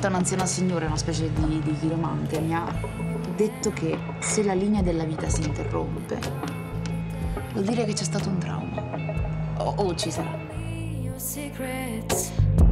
volta un'anziana signora, una specie di chiromante, mi ha detto che se la linea della vita si interrompe, vuol dire che c'è stato un trauma. O ci sarà.